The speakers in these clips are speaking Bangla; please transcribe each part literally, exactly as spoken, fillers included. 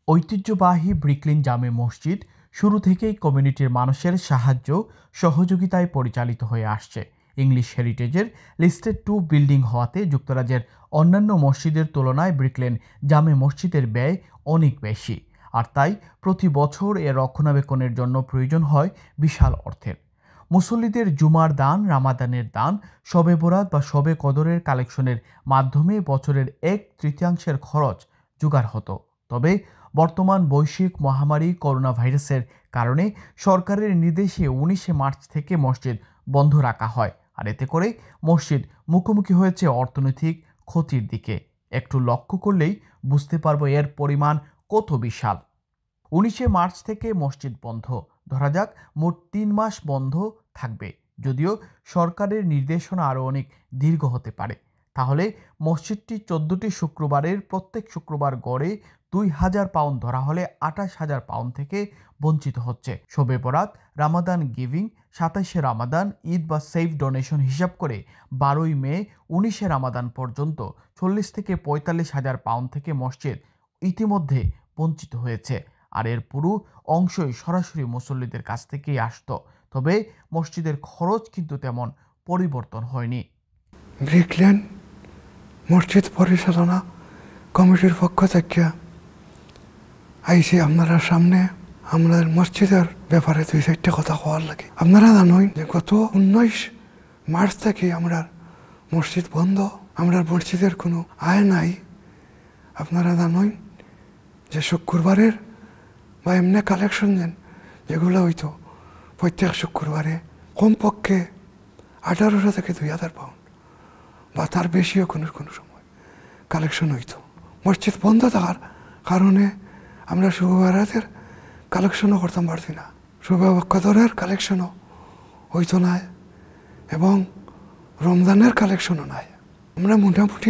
ঐতিহ্যবাহী ব্রিকলিন জামে মসজিদ শুরু থেকেই কমিউনিটির মানুষের সাহায্য সহযোগিতায় পরিচালিত হয়ে আসছে। ইংলিশ হেরিটেজের লিস্টেড টু বিল্ডিং হওয়াতে যুক্তরাজ্যের অন্যান্য মসজিদের তুলনায় ব্রিকলেন জামে মসজিদের ব্যয় অনেক বেশি, আর তাই প্রতি বছর এর রক্ষণাবেক্ষণের জন্য প্রয়োজন হয় বিশাল অর্থের। মুসল্লিদের জুমার দান, রামাদানের দান, শবে বরাত বা শবে কদরের কালেকশনের মাধ্যমে বছরের এক তৃতীয়াংশের খরচ জোগাড় হতো। তবে বর্তমান বৈশ্বিক মহামারী করোনা ভাইরাসের কারণে সরকারের নির্দেশে উনিশে মার্চ থেকে মসজিদ বন্ধ রাখা হয়, আর এতে করে মসজিদ মুখোমুখি হয়েছে অর্থনৈতিক ক্ষতির দিকে। একটু লক্ষ্য করলেই বুঝতে পারবো এর পরিমাণ কত বিশাল। উনিশে মার্চ থেকে মসজিদ বন্ধ, ধরা যাক মোট তিন মাস বন্ধ থাকবে। যদিও সরকারের নির্দেশনা আরও অনেক দীর্ঘ হতে পারে। তাহলে মসজিদটি চোদ্দটি শুক্রবারের প্রত্যেক শুক্রবার গড়ে দুই হাজার পাউন্ড ধরা হলে আঠাশ হাজার পাউন্ড থেকে বঞ্চিত হচ্ছে। শবে বরাত, রামাদান গিভিং, সাতাইশে রামাদান, ঈদ বা সেফ ডোনেশন হিসাব করে বারোই মে উনিশে রামাদান পর্যন্ত চল্লিশ থেকে পঁয়তাল্লিশ হাজার পাউন্ড থেকে মসজিদ ইতিমধ্যে বঞ্চিত হয়েছে। আর এর পুরো অংশই সরাসরি মুসল্লিদের কাছ থেকেই আসতো। তবে মসজিদের খরচ কিন্তু তেমন পরিবর্তন হয়নি। ব্রিকলেন মসজিদ পরিচালনা কমিটির পক্ষ থেকে আইসি আপনারা সামনে আমাদের মসজিদের ব্যাপারে দুই চারটে কথা হওয়ার লাগে। আপনারা জানেন যে গত উনিশ মার্চ থেকে আমরা মসজিদ বন্ধ, আমরা মসজিদের কোনো আয় নাই। আপনারা জানেন যে শুক্রবারের বা এমনি কালেকশন দেন যেগুলো হইতো প্রত্যেক শুক্রবারে কমপক্ষে আঠারোশো থেকে দুই হাজার পাউন্ড বা তার বেশিও কোনো কোনো সময় কালেকশন হইতো। মসজিদ বন্ধ থাকার কারণে আমরা শুক্রবারের কালেকশনও করতাম পারছি না, শবে কদরের কালেকশনও হইতো না এবং রমজানের কালেকশনও নাই। আমরা মোটামুটি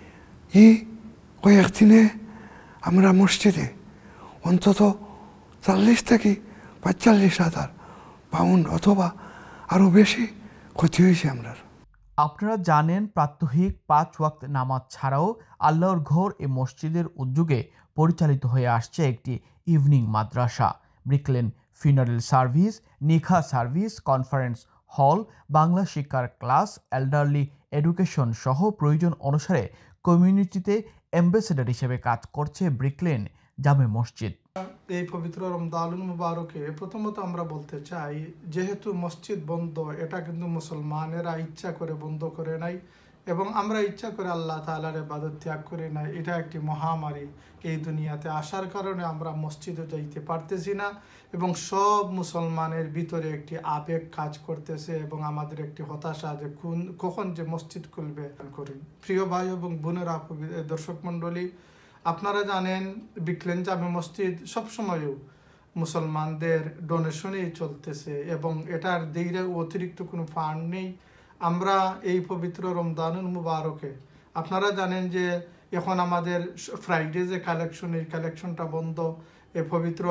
এই কয়েকদিনে আমরা মসজিদে অন্তত চল্লিশ থেকে পঁয়তাল্লিশ হাজার পাউন্ড অথবা আরও বেশি ক্ষতি হয়েছে আমরা। আপনারা জানেন, প্রাত্যহিক পাঁচ ওয়াক্ত নামাজ ছাড়াও আল্লাহর ঘর এ মসজিদের উদ্যোগে পরিচালিত হয়ে আসছে একটি ইভিনিং মাদ্রাসা। ব্রিকলেন ফিউনারেল সার্ভিস, নিখা সার্ভিস, কনফারেন্স হল, বাংলা শিক্ষার ক্লাস, এল্ডারলি এডুকেশন সহ প্রয়োজন অনুসারে কমিউনিটিতে অ্যাম্বাসেডর হিসেবে কাজ করছে ব্রিকলেন জামে মসজিদ। এই পবিত্র রমজানুল মুবারকে প্রথমত আমরা বলতে চাই, যেহেতু মসজিদ বন্ধ, এটা কিন্তু মুসলমানেরা ইচ্ছা করে বন্ধ করে নাই এবং আমরা ইচ্ছা করে আল্লাহ তাআলার ইবাদত ত্যাগ করে নাই। এটা একটি মহামারী এই দুনিয়াতে আসার কারণে আমরা মসজিদে যাইতে পারতেছি না এবং সব মুসলমানের ভিতরে একটি আবেগ কাজ করতেছে এবং আমাদের একটি হতাশা যে কোন কখন যে মসজিদ খুলবে। করুন প্রিয় ভাই এবং বোনেরা, দর্শক মণ্ডলী, আপনারা জানেন ব্রিকলেন জামে মসজিদ সবসময়ও মুসলমানদের ডোনেশনেই চলতেছে এবং এটার দিকে অতিরিক্ত কোনো ফান্ড নেই। আমরা এই পবিত্র রমজানুল মুবারকে আপনারা জানেন যে এখন আমাদের ফ্রাইডে যে কালেকশন, এই কালেকশনটা বন্ধ। এই পবিত্র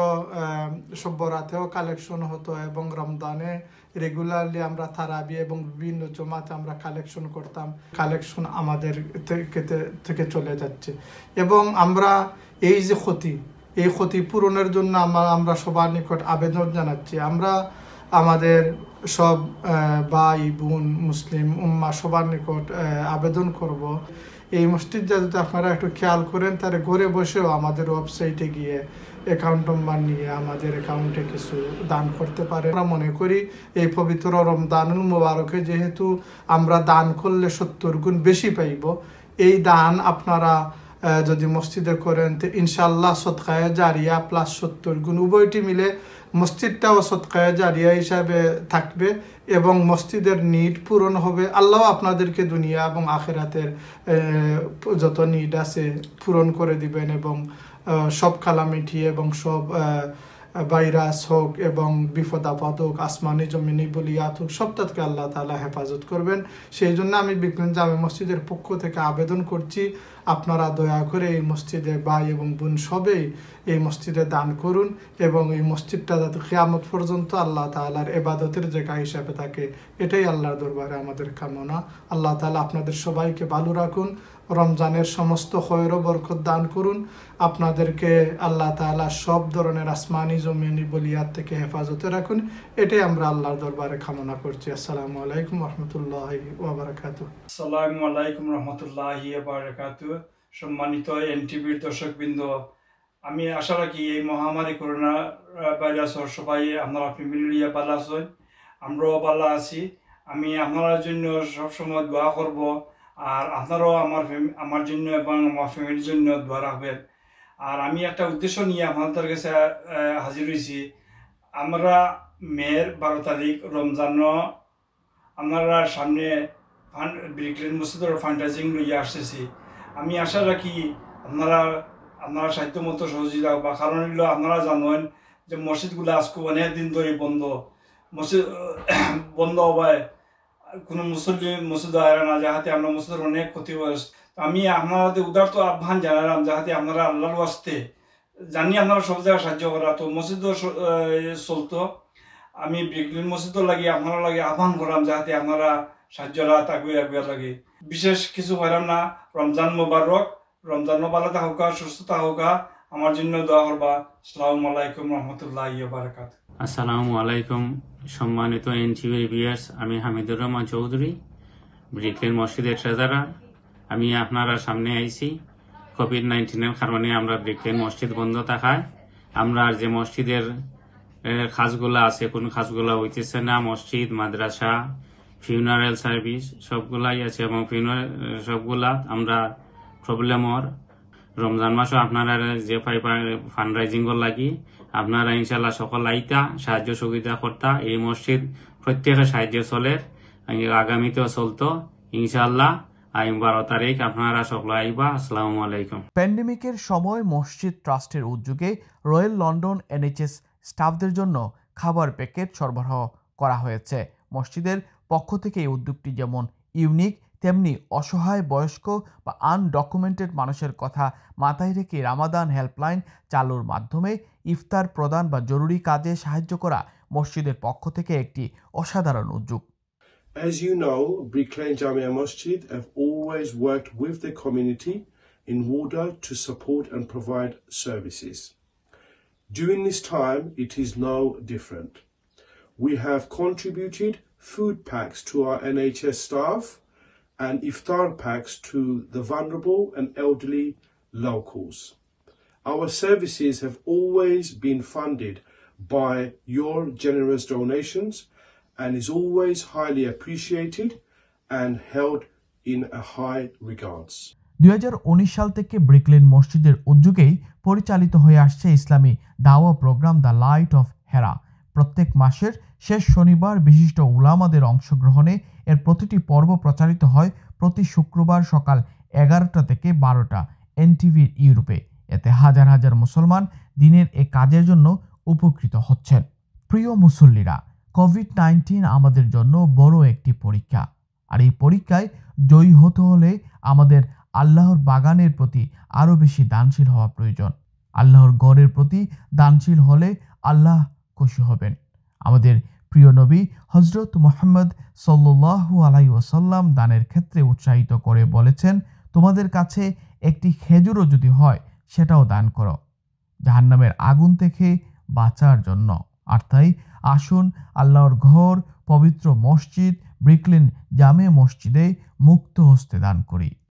শব্বরাতেও কালেকশন হতো এবং রমজানে রেগুলারলি আমরা তারাবি এবং বিভিন্ন জমাতে আমরা কালেকশন করতাম। কালেকশন আমাদের থেকে চলে যাচ্ছে এবং আমরা এই যে ক্ষতি, এই ক্ষতি পূরণের জন্য আমরা আমরা সবার নিকট আবেদন জানাচ্ছি। আমরা আমাদের সব ভাই বোন মুসলিম উম্মা সবার নিকট আবেদন করব, এই মসজিদটা যদি আপনারা একটু খেয়াল করেন, তাহলে ঘরে বসেও আমাদের ওয়েবসাইটে গিয়ে অ্যাকাউন্ট নম্বর নিয়ে আমাদের অ্যাকাউন্টে কিছু দান করতে পারে। আমরা মনে করি এই পবিত্র রমজানুল মুবারকে যেহেতু আমরা দান করলে সত্তর গুণ বেশি পাইব, এই দান আপনারা যদি মসজিদে করেন তো ইনশাল্লাহ সদকায়ে জারিয়া প্লাস সত্তর গুণ উভয়টি মিলে মসজিদটাও সদকায়ে জারিয়া হিসাবে থাকবে এবং মসজিদের নিড পূরণ হবে। আল্লাহ আপনাদেরকে দুনিয়া এবং আখিরাতের যত নিড আছে পূরণ করে দিবেন এবং সব কালামিটি এবং সব ভাইরাস হোক এবং বিপদ আপদ হোক, আসমানি জমিনি বলিয়াত হোক, সবটাকে আল্লাহ তাআলা হেফাজত করবেন। সেই জন্য আমি ব্রিকলেন জামে মসজিদের পক্ষ থেকে আবেদন করছি, আপনারা দয়া করে এই মসজিদে ভাই এবং বোন সবেই এই মসজিদে দান করুন এবং এই মসজিদটা যাতে কিয়ামত পর্যন্ত আল্লাহ তাআলার ইবাদতের জায়গা হিসাবে থাকে, এটাই আল্লাহর দরবারে আমাদের কামনা। আল্লাহ তাআলা আপনাদের সবাইকে ভালো রাখুন। রমজানের সমস্ত খৈর ও বরকত দান করুন। আপনাদেরকে আল্লাহ তাআলা সব ধরনের আসমানি জমিনি বলিয়াত থেকে হেফাজতে রাখুন। এটাই আমরা আল্লাহর দরবারে কামনা করছি। আসসালামু আলাইকুম রহমতুল্লাহি ওয়া বারাকাতুহু। আসসালামু আলাইকুম রহমতুল্লাহি ওয়া বারাকাতুহু। সম্মানিত এনটিভির দর্শকবৃন্দ, আমি আশা রাখি এই মহামারী করোনা ভাইরাসের সবাই আপনারা ফ্যামিলিয়া ভালো আছেন, আমরাও ভালো আছি। আমি আপনার জন্য সবসময় দোয়া করব, আর আপনারাও আমার আমার জন্য এবং আমার ফ্যামিলির জন্য দোয়া রাখবেন। আর আমি একটা উদ্দেশ্য নিয়ে আপনাদের কাছে হাজির হয়েছি। আমরা মের বারো তারিখ রমজান আমরা সামনে ফান্ড ব্রিকলেন মসজিদের ফান্ডরাইজিং লইয়া আসতেছি। আমি আশা রাখি আপনারা আপনারা সাহিত্য মতো সহযোগিতা বা কারণ হইল আপনারা জানেন যে মসজিদগুলো আজকে অনেক দিন ধরে বন্ধ, মসজিদ বন্ধ হওয়ায় কোনো মুসল্লি মসজিদ আয় না, যাহাতে আমরা মসজিদের অনেক ক্ষতিগ্রস্ত। আমি আপনাদের উদারত আহ্বান জানালাম যাহাতে আপনারা আল্লাহর ওয়াস্তে জানি আপনারা সব জায়গায় সাহায্য করা। তো মসজিদও চলতো, আমি ব্রিকলেন মসজিদও লাগে আপনারা লাগে আহ্বান করলাম যাহাতে আপনারা সাহায্য রাত আগুয়ে আগুয়ে লাগে। বিশেষ কিছু পাইলাম না। রমজান মোবারক, রমজান ভালো থাকুকা, সুস্থ থাকুকা, আমার জন্য দোয়া করবা। আসসালামু আলাইকুম রহমতুল্লাহি ওয়া বারাকাতুহু। আসসালামু আলাইকুম সম্মানিত এনটিভির ভিউয়ার্স, আমি হামিদুর রহমান চৌধুরী, ব্রিকলেন মসজিদের ট্রেজারার। আমি আপনারা সামনে আইছি কোভিড নাইন্টিনের কারণে আমরা ব্রিকলেন মসজিদ বন্ধ থাকায় আমরা যে মসজিদের কাজগুলা আছে কোন কাজগুলা হইতেছে না, মসজিদ, মাদ্রাসা, ফিউনারেল সার্ভিস সবগুলাই আছে এবং ফিউনারেল সবগুলা আমরা প্রবলেমর রমজান মাসও আপনারা যে ফান্ড রাইজিং লাগি আপনারা ইনশাল্লাহ সকল আইতা সাহায্য সুবিধা করতা। এই মসজিদ প্রত্যেকের সাহায্য চলে, আগামীতেও চলতো ইনশাল্লাহ। আই বারো তারিখ আপনারা সকল আইবা। আসসালামু আলাইকুম। প্যান্ডেমিকের সময় মসজিদ ট্রাস্টের উদ্যোগে রয়্যাল লন্ডন এনএইচএস স্টাফদের জন্য খাবার প্যাকেট সরবরাহ করা হয়েছে। মসজিদের পক্ষ থেকে এই উদ্যোগটি যেমন ইউনিক, তেমনি অসহায় বয়স্ক বা আনডকুমেন্টেড মানুষের কথা মাথায় রেখে রামাদান হেল্পলাইন চালুর মাধ্যমে ইফতার প্রদান বা জরুরি কাজে সাহায্য করা মসজিদের পক্ষ থেকে একটি অসাধারণ উদ্যোগ। As you know, Bricklane Jamia Masjid have always worked with the community in order to support and provide services. During this time, it is no different. We have contributed food packs to our N H S staff and iftar packs to the vulnerable and elderly locals. Our services have always been funded by your generous donations and is always highly appreciated and held in a high regards. দুই হাজার উনিশ সাল থেকে ব্রিকলেন মসজিদের উদ্যোগেই পরিচালিত হয়ে আসছে ইসলামী দাওয়া প্রোগ্রাম দ্য লাইট অফ হেরা। প্রত্যেক মাসের শেষ শনিবার বিশিষ্ট উলামাদের অংশগ্রহণে এর প্রতিটি পর্ব প্রচারিত হয় প্রতি শুক্রবার সকাল এগারোটা থেকে বারোটা এনটিভির ইউরোপে। এতে হাজার হাজার মুসলমান দিনের এ কাজের জন্য উপকৃত হচ্ছেন। প্রিয় মুসল্লিরা, কোভিড নাইন্টিন আমাদের জন্য বড় একটি পরীক্ষা, আর এই পরীক্ষায় জয়ী হতে হলে আমাদের আল্লাহর বাগানের প্রতি আরও বেশি দানশীল হওয়া প্রয়োজন। আল্লাহর গড়ের প্রতি দানশীল হলে আল্লাহ খুশি হবেন। আমাদের প্রিয় নবী হজরত মুহাম্মদ সাল্লাল্লাহু আলাইহি ওয়াসাল্লাম দানের ক্ষেত্রে উৎসাহিত করে বলেছেন, তোমাদের কাছে একটি খেজুরও যদি হয় সেটাও দান করো, জাহান্নামের আগুন থেকে বাঁচার জন্য। আর তাই আসুন আল্লাহর ঘর, পবিত্র মসজিদ ব্রিকলেন জামে মসজিদে মুক্ত হস্তে দান করি।